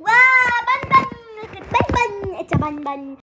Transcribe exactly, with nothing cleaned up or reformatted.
Wow, bun bun, look at bun bun. It's a bun bun.